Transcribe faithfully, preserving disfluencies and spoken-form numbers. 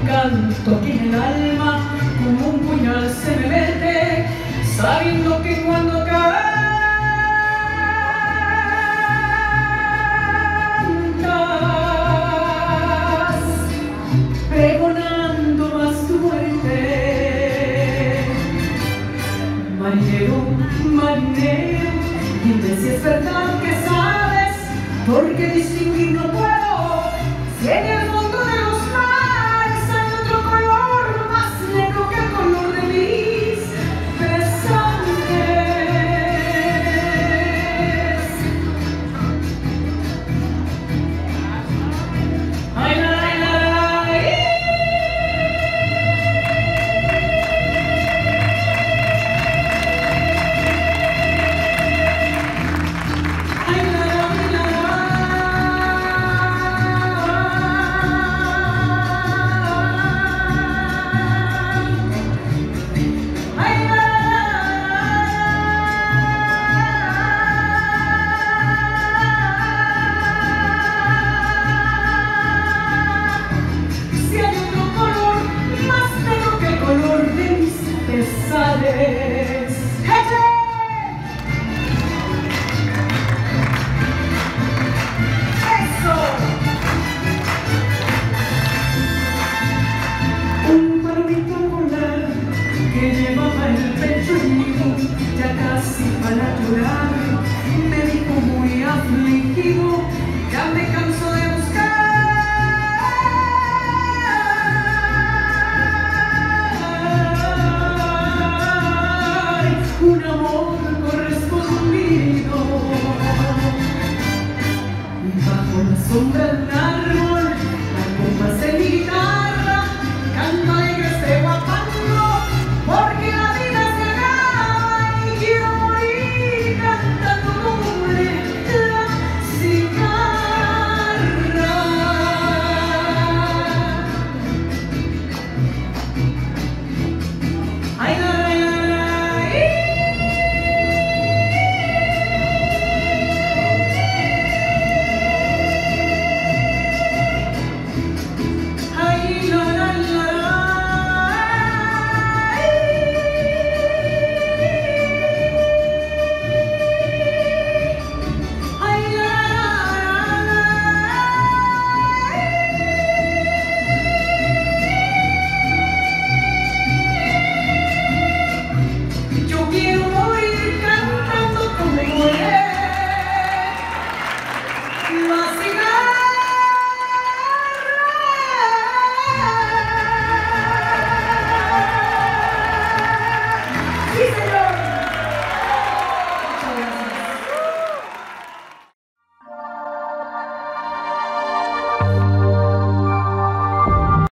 canto que en el alma como un puñal se me mete, sabiendo que cuando cantas, pregonando más tu muerte. Marinero, marinero, dime si es verdad que sabes, porque distinguir no puedo, si en el fondo de los mares hay otro color más negro que el color de mis pesares. Ay, la, la, la, la, ay. Ay, la, la, la, la. Pesares. ¡Eso! Un palomito al volar que llevaba el pecho herido, ya casi para llorar.